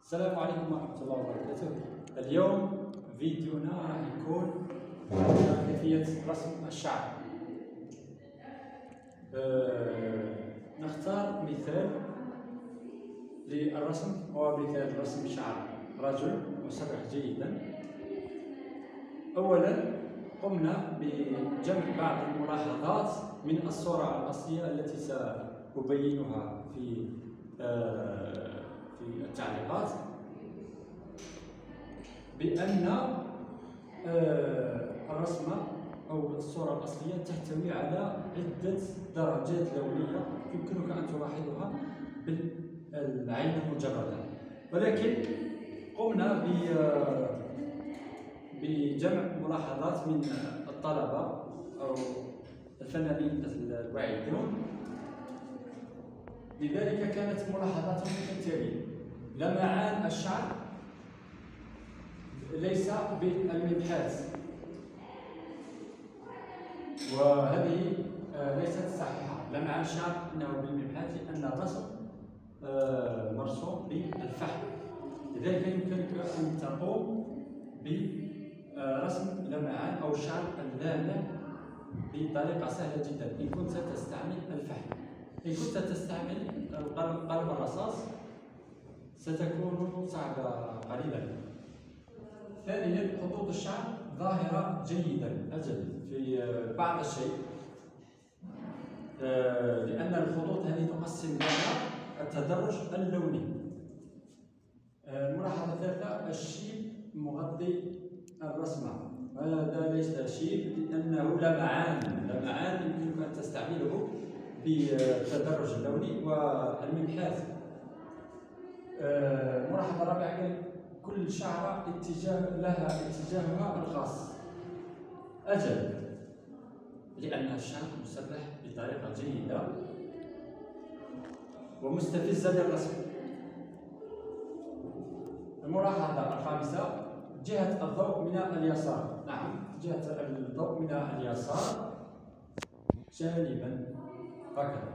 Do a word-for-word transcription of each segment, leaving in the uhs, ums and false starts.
السلام عليكم ورحمة الله وبركاته. اليوم فيديونا راح يكون على كيفية رسم الشعر. أه نختار مثال للرسم، هو مثال رسم شعر رجل مسرح جيدا. أولا قمنا بجمع بعض الملاحظات من الصورة الأصلية التي سأبينها في أه في التعليقات، بأن الرسمة أو الصورة الأصلية تحتوي على عدة درجات لونية يمكنك أن تلاحظها بالعين مجردا، ولكن قمنا بجمع ملاحظات من الطلبة أو الفنانين الواعدون. لذلك كانت ملاحظاتهم كالتالي: لمعان الشعر ليس بالمبحاث، وهذه ليست صحيحة. لمعان الشعر انه بالمبحاث لان الرسم مرسوم بالفحم، لذلك يمكنك ان تقوم برسم لمعان او شعر اللامع بطريقة سهلة جدا ان كنت تستعمل الفحم. إن كنت تستعمل قلم الرصاص ستكون صعبة قليلا. ثانيا، خطوط الشعر ظاهرة جيدا أجل في بعض الشيء، لأن الخطوط هذه تقسم لنا التدرج اللوني. الملاحظة الثالثة: الشيب مغطي الرسمة. هذا ليس شيب لأنه لمعان، لمعان يمكنك أن تستعمله بالتدرج اللوني والمبحاث. الملاحظة الرابعة: كل شعرة اتجاه لها اتجاهها الخاص. أجل، لأن الشعر مسرح بطريقة جيدة ومستفزة للرسم. الملاحظة الخامسة: جهة الضوء من اليسار. نعم، جهة الضوء من اليسار جانبا هكذا.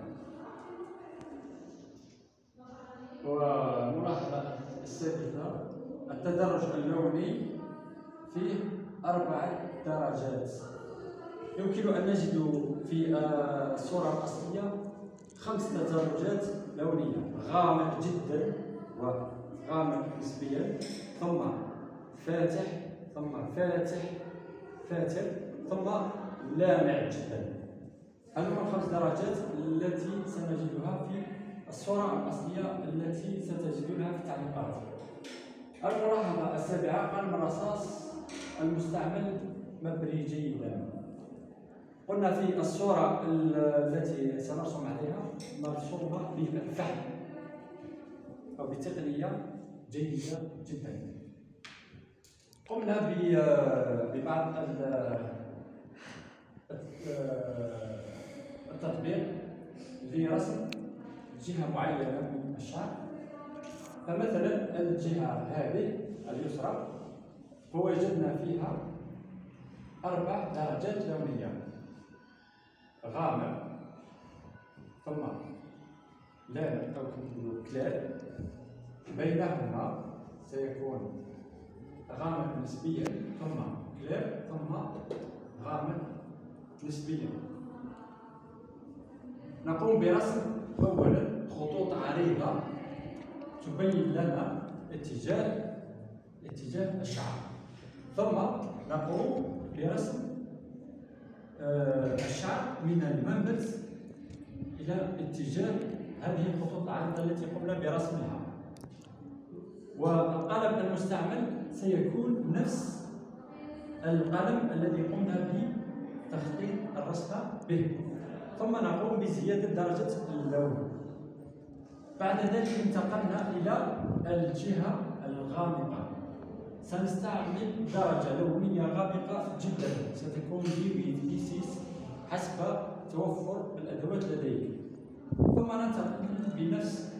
والملاحظة السادسة: التدرج اللوني فيه أربع درجات. يمكن أن نجد في الصورة الأصلية خمس تدرجات لونية: غامق جدا وغامق نسبيا، ثم فاتح، ثم فاتح فاتح، ثم لامع جدا. هذه الخمس درجات التي سنجدها في الصورة الأصلية التي ستجدونها في التعليقات. الملاحظة السابعة: قلم الرصاص المستعمل مبري جيدا. قلنا في الصورة التي سنرسم عليها مرسومة بالفحم أو بتقنية جيدة جدا. قمنا ببعض التطبيق لرسم جهة معينة من الشعر. فمثلا الجهة هذه اليسرى فوجدنا فيها أربع درجات لونية: غامق، ثم لامع أو كلاد، بينهما سيكون غامق نسبيا، ثم كلاد، ثم غامق نسبيا. نقوم برسم أولا خطوط عريضة تبين لنا اتجاه اتجاه الشعر، ثم نقوم برسم الشعر من المنبت إلى اتجاه هذه الخطوط العريضة التي قمنا برسمها. والقلم المستعمل سيكون نفس القلم الذي قمنا بتخطيط الرسمة به، ثم نقوم بزيادة درجة اللون. بعد ذلك انتقلنا إلى الجهة الغامقة، سنستعمل درجة لونية غامقة جدا، ستكون بي سيس حسب توفر الأدوات لديك. ثم ننتقل بنفس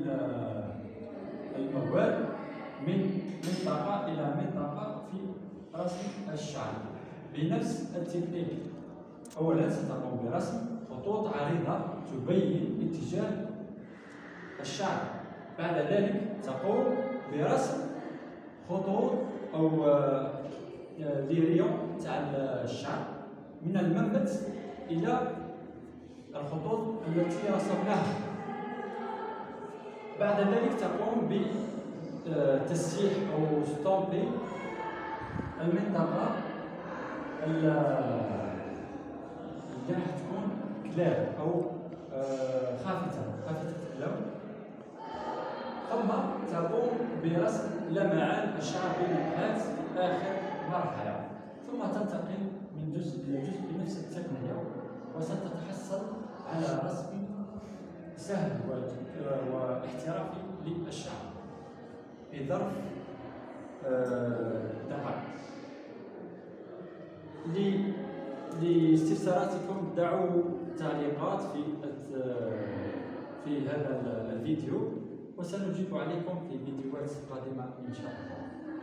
المواد من منطقة إلى منطقة في رسم الشعر بنفس التكنيك. أولا ستقوم برسم خطوط عريضة تبين اتجاه الشعر، بعد ذلك تقوم برسم خطوط أو دي ريون تاع الشعر من المنبت إلى الخطوط التي رسمناها. بعد ذلك تقوم بتسييح أو ستومبي المنطقة اللي راح تكون كلير أو خافتة خافتة اللون، ثم تقوم برسم لمعان الشعر بالنبات في آخر مرحلة، ثم تنتقل من جزء إلى جزء بنفس التقنية، وستتحصل على رسم سهل واحترافي للشعر في ظرف دقائق. لاستفساراتكم دعوا تعليقات في في هذا الفيديو، وسنجيب عليكم في فيديوهات قادمة إن شاء الله.